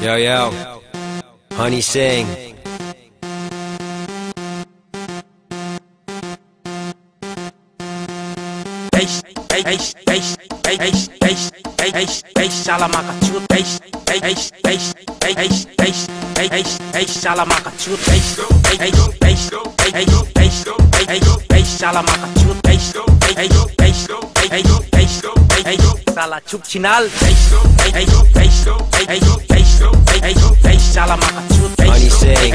Yo, yo, Honey Sing. Salah chupchinal. Honey Sing.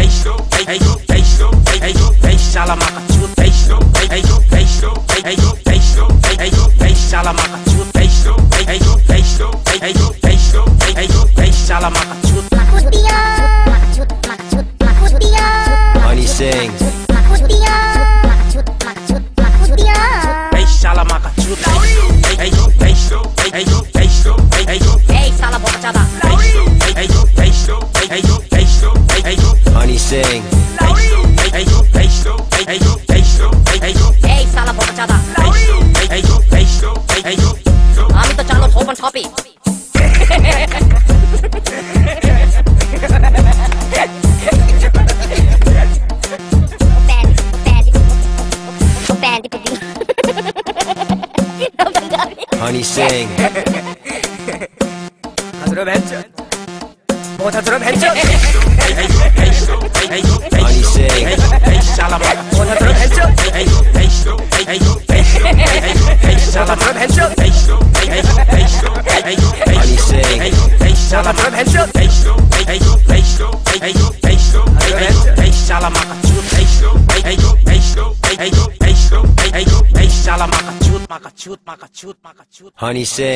Honey Sing. Hey, salah bocada. Honey Sing. Hey, salah bocada. আমি তো চালো open topic Honey Sing. 하드럽 했죠. 뭐 하드럽 했죠. Honey Sing. 뭐 하드럽 했죠. 하드럽 했죠. Honey Sing. 하드럽 했죠. Honey Sing.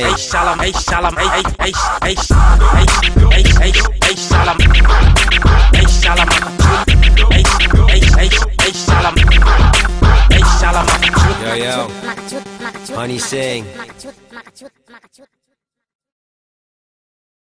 Yo, yo, Honey Sing.